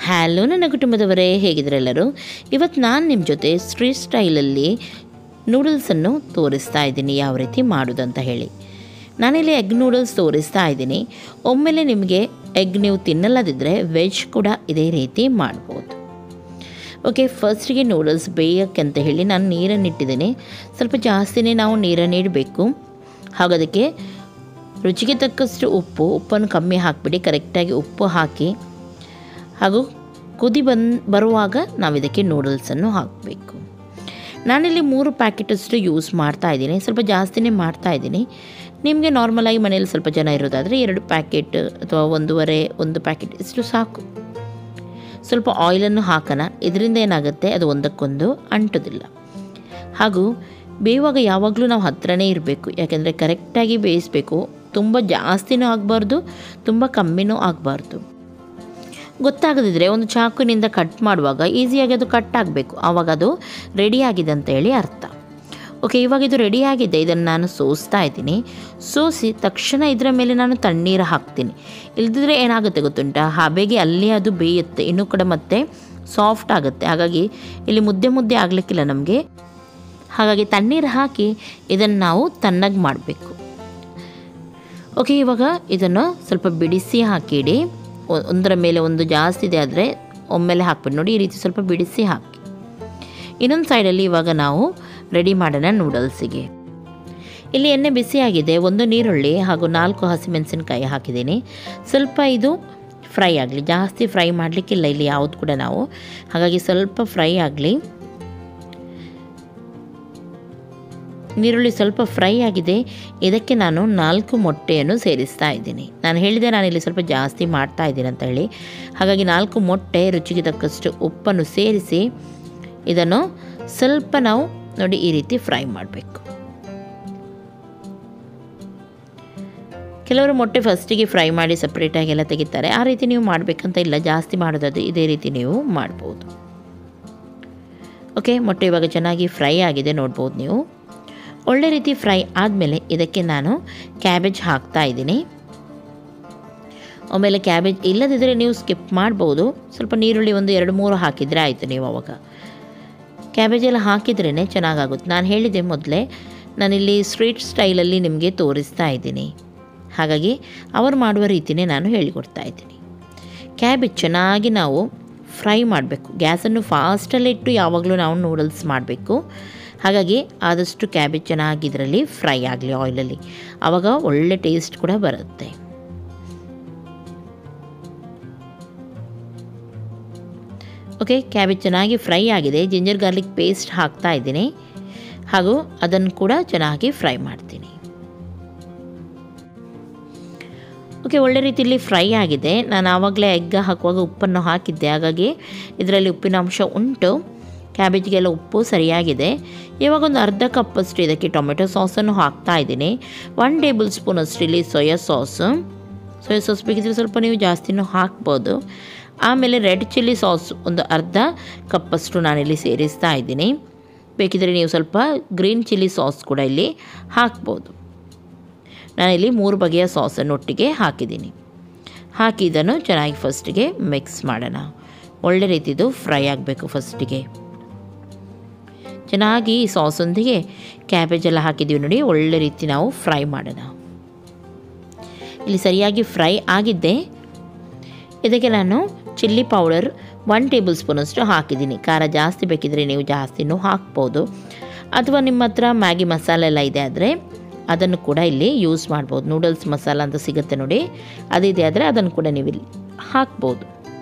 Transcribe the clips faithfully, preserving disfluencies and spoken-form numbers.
Hello ನನ್ನ ಕುಟುಂಬದವರೇ, ಹೇಗಿದ್ರೆಲ್ಲರೂ? ಇವತ್ತು ನಾನು ನಿಮ್ಮ ಜೊತೆ ಸ್ಟ್ರೀಟ್ ಸ್ಟೈಲಲ್ಲಿ ನೂಡಲ್ಸನ್ನು ತೋರಿಸ್ತಾ ಇದ್ದೀನಿ, ಯಾವ ರೀತಿ ಮಾಡೋದಂತ ಹೇಳಿ. ನಾನಿಲ್ಲಿ ಎಗ್ ನೂಡಲ್ಸ್ ತೋರಿಸ್ತಾ ಇದ್ದೀನಿ. ಒಮ್ಮೆಲೆ ನಿಮಗೆ ಎಗ್ ನೀವು ತಿನ್ನಲ್ಲದಿದ್ದರೆ ವೆಜ್ ಕೂಡ ಇದೇ ರೀತಿ ಮಾಡ್ಬೋದು. ಓಕೆ, ಫಸ್ಟಿಗೆ ನೂಡಲ್ಸ್ ಬೇಯಕ್ಕೆ ಅಂತ ಹೇಳಿ ನಾನು ನೀರನ್ನು ಇಟ್ಟಿದ್ದೀನಿ. ಸ್ವಲ್ಪ ಜಾಸ್ತಿನೇ ನಾವು ನೀರನ್ನು ಇಡಬೇಕು. ಹಾಗೋದಕ್ಕೆ ರುಚಿಗೆ ತಕ್ಕಷ್ಟು ಉಪ್ಪು ಉಪ್ಪನ್ನು ಕಮ್ಮಿ ಹಾಕಿಬಿಡಿ. ಕರೆಕ್ಟಾಗಿ ಉಪ್ಪು ಹಾಕಿ ಹಾಗೂ ಕುದಿ ಬಂದು ಬರುವಾಗ ನಾವು ಇದಕ್ಕೆ ನೂಡಲ್ಸನ್ನು ಹಾಕಬೇಕು. ನಾನಿಲ್ಲಿ ಮೂರು ಪ್ಯಾಕೆಟಷ್ಟು ಯೂಸ್ ಮಾಡ್ತಾಯಿದ್ದೀನಿ. ಸ್ವಲ್ಪ ಜಾಸ್ತಿನೇ ಮಾಡ್ತಾಯಿದ್ದೀನಿ. ನಿಮಗೆ ನಾರ್ಮಲಾಗಿ ಮನೇಲಿ ಸ್ವಲ್ಪ ಜನ ಇರೋದಾದರೆ ಎರಡು ಪ್ಯಾಕೆಟ್ ಅಥವಾ ಒಂದೂವರೆ ಒಂದು ಪ್ಯಾಕೆಟ್ ಇಷ್ಟು ಸಾಕು. ಸ್ವಲ್ಪ ಆಯಿಲನ್ನು ಹಾಕೋಣ. ಇದರಿಂದ ಏನಾಗುತ್ತೆ, ಅದು ಒಂದಕ್ಕೊಂದು ಅಂಟೋದಿಲ್ಲ. ಹಾಗೂ ಬೇಯುವಾಗ ಯಾವಾಗಲೂ ನಾವು ಹತ್ತಿರನೇ ಇರಬೇಕು, ಯಾಕೆಂದರೆ ಕರೆಕ್ಟಾಗಿ ಬೇಯಿಸಬೇಕು. ತುಂಬ ಜಾಸ್ತಿನೂ ಆಗಬಾರ್ದು, ತುಂಬ ಕಮ್ಮಿನೂ ಆಗಬಾರ್ದು. ಗೊತ್ತಾಗದಿದ್ದರೆ ಒಂದು ಚಾಕುವಿನಿಂದ ಕಟ್ ಮಾಡುವಾಗ ಈಸಿಯಾಗಿ ಅದು ಕಟ್ ಆಗಬೇಕು, ಆವಾಗ ಅದು ರೆಡಿಯಾಗಿದೆ ಅಂತ ಹೇಳಿ ಅರ್ಥ. ಓಕೆ, ಇವಾಗ ಇದು ರೆಡಿಯಾಗಿದೆ. ಇದನ್ನು ನಾನು ಸೋಸ್ತಾ ಇದ್ದೀನಿ. ಸೋಸಿ ತಕ್ಷಣ ಇದರ ಮೇಲೆ ನಾನು ತಣ್ಣೀರು ಹಾಕ್ತೀನಿ. ಇಲ್ದಿದ್ರೆ ಏನಾಗುತ್ತೆ ಗೊತ್ತುಂಟಾ, ಹಬೆಗೆ ಅಲ್ಲಿ ಅದು ಬೇಯುತ್ತೆ, ಇನ್ನೂ ಕೂಡ ಮತ್ತೆ ಸಾಫ್ಟ್ ಆಗುತ್ತೆ. ಹಾಗಾಗಿ ಇಲ್ಲಿ ಮುದ್ದೆ ಮುದ್ದೆ ಆಗಲಿಕ್ಕಿಲ್ಲ ನಮಗೆ. ಹಾಗಾಗಿ ತಣ್ಣೀರು ಹಾಕಿ ಇದನ್ನು ನಾವು ತಣ್ಣಗೆ ಮಾಡಬೇಕು. ಓಕೆ, ಇವಾಗ ಇದನ್ನು ಸ್ವಲ್ಪ ಬಿಡಿಸಿ ಹಾಕಿಡಿ. ಒಂದರ ಮೇಲೆ ಒಂದು ಜಾಸ್ತಿ ಇದೆ ಆದರೆ ಒಮ್ಮೆಲೆ ಹಾಕ್ಬಿಟ್ಟು ನೋಡಿ, ಈ ರೀತಿ ಸ್ವಲ್ಪ ಬಿಡಿಸಿ ಹಾಕಿ. ಇನ್ನೊಂದು ಸೈಡಲ್ಲಿ ಇವಾಗ ನಾವು ರೆಡಿ ಮಾಡೋಣ ನೂಡಲ್ಸಿಗೆ. ಇಲ್ಲಿ ಎಣ್ಣೆ ಬಿಸಿಯಾಗಿದೆ. ಒಂದು ನೀರುಳ್ಳಿ ಹಾಗೂ ನಾಲ್ಕು ಹಸಿಮೆಣಸಿನಕಾಯಿ ಹಾಕಿದ್ದೀನಿ. ಸ್ವಲ್ಪ ಇದು ಫ್ರೈ ಆಗಲಿ, ಜಾಸ್ತಿ ಫ್ರೈ ಮಾಡಲಿಕ್ಕಿಲ್ಲ ಇಲ್ಲಿ ಯಾವುದು ಕೂಡ ನಾವು. ಹಾಗಾಗಿ ಸ್ವಲ್ಪ ಫ್ರೈ ಆಗಲಿ. ನೀರುಳ್ಳಿ ಸ್ವಲ್ಪ ಫ್ರೈ ಆಗಿದೆ. ಇದಕ್ಕೆ ನಾನು ನಾಲ್ಕು ಮೊಟ್ಟೆಯನ್ನು ಸೇರಿಸ್ತಾ ಇದ್ದೀನಿ. ನಾನು ಹೇಳಿದೆ ನಾನಿಲ್ಲಿ ಸ್ವಲ್ಪ ಜಾಸ್ತಿ ಮಾಡ್ತಾ ಇದ್ದೀನಿ ಅಂತ ಹೇಳಿ. ಹಾಗಾಗಿ ನಾಲ್ಕು ಮೊಟ್ಟೆ, ರುಚಿಗೆ ತಕ್ಕಷ್ಟು ಉಪ್ಪನ್ನು ಸೇರಿಸಿ ಇದನ್ನು ಸ್ವಲ್ಪ ನಾವು ನೋಡಿ ಈ ರೀತಿ ಫ್ರೈ ಮಾಡಬೇಕು. ಕೆಲವರು ಮೊಟ್ಟೆ ಫಸ್ಟಿಗೆ ಫ್ರೈ ಮಾಡಿ ಸಪ್ರೇಟಾಗಿ ಎಲ್ಲ ತೆಗಿತಾರೆ. ಆ ರೀತಿ ನೀವು ಮಾಡಬೇಕಂತ ಇಲ್ಲ, ಜಾಸ್ತಿ ಮಾಡೋದಾದ್ರೆ ಇದೇ ರೀತಿ ನೀವು ಮಾಡ್ಬೋದು. ಓಕೆ, ಮೊಟ್ಟೆ ಇವಾಗ ಚೆನ್ನಾಗಿ ಫ್ರೈ ಆಗಿದೆ, ನೋಡ್ಬೋದು ನೀವು. ಒಳ್ಳೆ ರೀತಿ ಫ್ರೈ ಆದಮೇಲೆ ಇದಕ್ಕೆ ನಾನು ಕ್ಯಾಬೇಜ್ ಹಾಕ್ತಾ ಇದ್ದೀನಿ. ಆಮೇಲೆ ಕ್ಯಾಬೇಜ್ ಇಲ್ಲದಿದ್ದರೆ ನೀವು ಸ್ಕಿಪ್ ಮಾಡ್ಬೋದು. ಸ್ವಲ್ಪ ನೀರುಳ್ಳಿ ಒಂದು ಎರಡು ಮೂರು ಹಾಕಿದರೆ ಆಯಿತು. ನೀವು ಅವಾಗ ಕ್ಯಾಬೇಜ್ ಎಲ್ಲ ಹಾಕಿದ್ರೇ ಚೆನ್ನಾಗಾಗುತ್ತೆ. ನಾನು ಹೇಳಿದೆ ಮೊದಲೇ, ನಾನಿಲ್ಲಿ ಸ್ಟ್ರೀಟ್ ಸ್ಟೈಲಲ್ಲಿ ನಿಮಗೆ ತೋರಿಸ್ತಾ ಇದ್ದೀನಿ. ಹಾಗಾಗಿ ಅವರು ಮಾಡುವ ರೀತಿಯೇ ನಾನು ಹೇಳಿಕೊಡ್ತಾ ಇದ್ದೀನಿ. ಕ್ಯಾಬೇಜ್ ಚೆನ್ನಾಗಿ ನಾವು ಫ್ರೈ ಮಾಡಬೇಕು. ಗ್ಯಾಸನ್ನು ಫಾಸ್ಟಲ್ಲಿ ಇಟ್ಟು ಯಾವಾಗಲೂ ನಾವು ನೂಡಲ್ಸ್ ಮಾಡಬೇಕು. ಹಾಗಾಗಿ ಆದಷ್ಟು ಕ್ಯಾಬೇಜ್ ಚೆನ್ನಾಗಿ ಇದರಲ್ಲಿ ಫ್ರೈ ಆಗಲಿ ಆಯಿಲಲ್ಲಿ, ಆವಾಗ ಒಳ್ಳೆ ಟೇಸ್ಟ್ ಕೂಡ ಬರುತ್ತೆ. ಓಕೆ, ಕ್ಯಾಬೇಜ್ ಚೆನ್ನಾಗಿ ಫ್ರೈ ಆಗಿದೆ. ಜಿಂಜರ್ ಗಾರ್ಲಿಕ್ ಪೇಸ್ಟ್ ಹಾಕ್ತಾ ಇದ್ದೀನಿ ಹಾಗೂ ಅದನ್ನು ಕೂಡ ಚೆನ್ನಾಗಿ ಫ್ರೈ ಮಾಡ್ತೀನಿ. ಓಕೆ, ಒಳ್ಳೆ ರೀತಿಯಲ್ಲಿ ಫ್ರೈ ಆಗಿದೆ. ನಾನು ಆವಾಗಲೇ ಎಗ್ ಹಾಕುವಾಗ ಉಪ್ಪನ್ನು ಹಾಕಿದ್ದೆ, ಹಾಗಾಗಿ ಇದರಲ್ಲಿ ಉಪ್ಪಿನ ಅಂಶ ಉಂಟು. ಕ್ಯಾಬೇಜ್ಗೆಲ್ಲ ಉಪ್ಪು ಸರಿಯಾಗಿದೆ. ಇವಾಗ ಒಂದು ಅರ್ಧ ಕಪ್ಪಷ್ಟು ಇದಕ್ಕೆ ಟೊಮೆಟೊ ಸಾಸನ್ನು ಹಾಕ್ತಾ ಇದ್ದೀನಿ. ಒನ್ ಟೇಬಲ್ ಸ್ಪೂನ್ ಅಷ್ಟು ಇಲ್ಲಿ ಸೋಯಾ ಸಾಸು. ಸೋಯಾ ಸಾಸ್ ಬೇಕಿದ್ರೆ ಸ್ವಲ್ಪ ನೀವು ಜಾಸ್ತಿನೂ ಹಾಕ್ಬೋದು. ಆಮೇಲೆ ರೆಡ್ ಚಿಲ್ಲಿ ಸಾಸ್ ಒಂದು ಅರ್ಧ ಕಪ್ಪಷ್ಟು ನಾನಿಲ್ಲಿ ಸೇರಿಸ್ತಾ ಇದ್ದೀನಿ. ಬೇಕಿದ್ರೆ ನೀವು ಸ್ವಲ್ಪ ಗ್ರೀನ್ ಚಿಲ್ಲಿ ಸಾಸ್ ಕೂಡ ಇಲ್ಲಿ ಹಾಕ್ಬೋದು. ನಾನಿಲ್ಲಿ ಮೂರು ಬಗೆಯ ಸಾಸನ್ನು ಒಟ್ಟಿಗೆ ಹಾಕಿದ್ದೀನಿ. ಹಾಕಿ ಇದನ್ನು ಚೆನ್ನಾಗಿ ಫಸ್ಟಿಗೆ ಮಿಕ್ಸ್ ಮಾಡೋಣ. ಒಳ್ಳೆ ರೀತಿದು ಫ್ರೈ ಆಗಬೇಕು. ಫಸ್ಟಿಗೆ ಚೆನ್ನಾಗಿ ಈ ಸಾಸೊಂದಿಗೆ ಕ್ಯಾಬೇಜ್ ಎಲ್ಲ ಹಾಕಿದ್ದೀವಿ ನೋಡಿ, ಒಳ್ಳೆ ರೀತಿ ನಾವು ಫ್ರೈ ಮಾಡೋಣ. ಇಲ್ಲಿ ಸರಿಯಾಗಿ ಫ್ರೈ ಆಗಿದ್ದೆ. ಇದಕ್ಕೆ ನಾನು ಚಿಲ್ಲಿ ಪೌಡರ್ ಒನ್ ಟೇಬಲ್ ಸ್ಪೂನಷ್ಟು ಹಾಕಿದ್ದೀನಿ. ಖಾರ ಜಾಸ್ತಿ ಬೇಕಿದ್ರೆ ನೀವು ಜಾಸ್ತಿನೂ ಹಾಕ್ಬೋದು. ಅಥವಾ ನಿಮ್ಮ ಹತ್ರ ಮ್ಯಾಗಿ ಮಸಾಲೆ ಎಲ್ಲ ಇದೆ ಆದರೆ ಅದನ್ನು ಕೂಡ ಇಲ್ಲಿ ಯೂಸ್ ಮಾಡ್ಬೋದು. ನೂಡಲ್ಸ್ ಮಸಾಲ ಅಂತ ಸಿಗುತ್ತೆ ನೋಡಿ, ಅದಿದೆ ಆದರೆ ಅದನ್ನು ಕೂಡ ನೀವು ಇಲ್ಲಿ ಹಾಕ್ಬೋದು.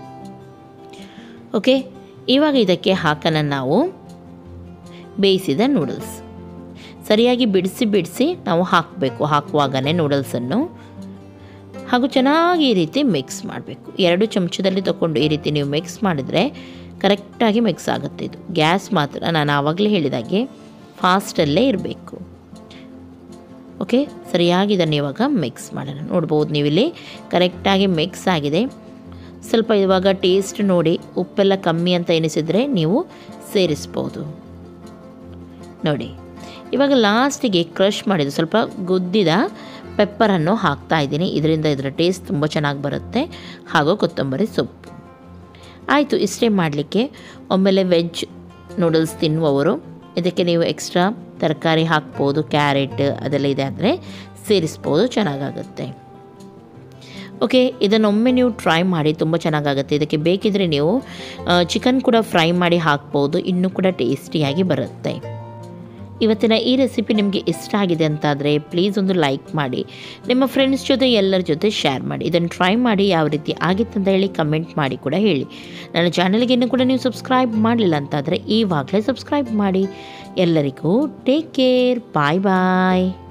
ಓಕೆ, ಇವಾಗ ಇದಕ್ಕೆ ಹಾಕೋಣ ನಾವು ಬೇಯಿಸಿದ ನೂಡಲ್ಸ್. ಸರಿಯಾಗಿ ಬಿಡಿಸಿ ಬಿಡಿಸಿ ನಾವು ಹಾಕಬೇಕು ಹಾಕುವಾಗಲೇ ನೂಡಲ್ಸನ್ನು. ಹಾಗೂ ಚೆನ್ನಾಗಿ ಈ ರೀತಿ ಮಿಕ್ಸ್ ಮಾಡಬೇಕು. ಎರಡು ಚಮಚದಲ್ಲಿ ತಗೊಂಡು ಈ ರೀತಿ ನೀವು ಮಿಕ್ಸ್ ಮಾಡಿದರೆ ಕರೆಕ್ಟಾಗಿ ಮಿಕ್ಸ್ ಆಗುತ್ತೆ. ಇದು ಗ್ಯಾಸ್ ಮಾತ್ರ ನಾನು ಆವಾಗಲೇ ಹೇಳಿದಾಗೆ ಫಾಸ್ಟಲ್ಲೇ ಇರಬೇಕು. ಓಕೆ, ಸರಿಯಾಗಿ ಇದನ್ನು ಇವಾಗ ಮಿಕ್ಸ್ ಮಾಡೋಣ. ನೋಡ್ಬೋದು ನೀವಿಲ್ಲಿ ಕರೆಕ್ಟಾಗಿ ಮಿಕ್ಸ್ ಆಗಿದೆ. ಸ್ವಲ್ಪ ಇವಾಗ ಟೇಸ್ಟ್ ನೋಡಿ, ಉಪ್ಪೆಲ್ಲ ಕಮ್ಮಿ ಅಂತ ಎನಿಸಿದರೆ ನೀವು ಸೇರಿಸ್ಬೋದು ನೋಡಿ. ಇವಾಗ ಲಾಸ್ಟಿಗೆ ಕ್ರಷ್ ಮಾಡಿದ ಸ್ವಲ್ಪ ಗುದ್ದಿದ ಪೆಪ್ಪರನ್ನು ಹಾಕ್ತಾ ಇದ್ದೀನಿ. ಇದರಿಂದ ಇದರ ಟೇಸ್ಟ್ ತುಂಬ ಚೆನ್ನಾಗಿ ಬರುತ್ತೆ. ಹಾಗೂ ಕೊತ್ತಂಬರಿ ಸೊಪ್ಪು ಆಯಿತು, ಇಷ್ಟೇ ಮಾಡಲಿಕ್ಕೆ. ಒಮ್ಮೆಲೆ ವೆಜ್ ನೂಡಲ್ಸ್ ತಿನ್ನುವವರು ಇದಕ್ಕೆ ನೀವು ಎಕ್ಸ್ಟ್ರಾ ತರಕಾರಿ ಹಾಕ್ಬೋದು, ಕ್ಯಾರೆಟ್ ಅದೆಲ್ಲ ಇದೆ ಅಂದರೆ ಸೇರಿಸ್ಬೋದು, ಚೆನ್ನಾಗಾಗುತ್ತೆ. ಓಕೆ, ಇದನ್ನೊಮ್ಮೆ ನೀವು ಟ್ರೈ ಮಾಡಿ, ತುಂಬ ಚೆನ್ನಾಗಾಗುತ್ತೆ. ಇದಕ್ಕೆ ಬೇಕಿದ್ದರೆ ನೀವು ಚಿಕನ್ ಕೂಡ ಫ್ರೈ ಮಾಡಿ ಹಾಕ್ಬೋದು, ಇನ್ನೂ ಕೂಡ ಟೇಸ್ಟಿಯಾಗಿ ಬರುತ್ತೆ. ಇವತ್ತಿನ ಈ ರೆಸಿಪಿ ನಿಮಗೆ ಇಷ್ಟ ಆಗಿದೆ ಅಂತಾದರೆ ಪ್ಲೀಸ್ ಒಂದು ಲೈಕ್ ಮಾಡಿ, ನಿಮ್ಮ ಫ್ರೆಂಡ್ಸ್ ಜೊತೆ ಎಲ್ಲರ ಜೊತೆ ಶೇರ್ ಮಾಡಿ. ಇದನ್ನು ಟ್ರೈ ಮಾಡಿ ಯಾವ ರೀತಿ ಆಗಿತ್ತಂತ ಹೇಳಿ ಕಮೆಂಟ್ ಮಾಡಿ ಕೂಡ ಹೇಳಿ. ನನ್ನ ಚಾನಲ್ಗೆ ಇನ್ನೂ ಕೂಡ ನೀವು ಸಬ್ಸ್ಕ್ರೈಬ್ ಮಾಡಲಿಲ್ಲ ಅಂತಾದರೆ ಈವಾಗಲೇ ಸಬ್ಸ್ಕ್ರೈಬ್ ಮಾಡಿ. ಎಲ್ಲರಿಗೂ ಟೇಕ್ ಕೇರ್, ಬಾಯ್ ಬಾಯ್.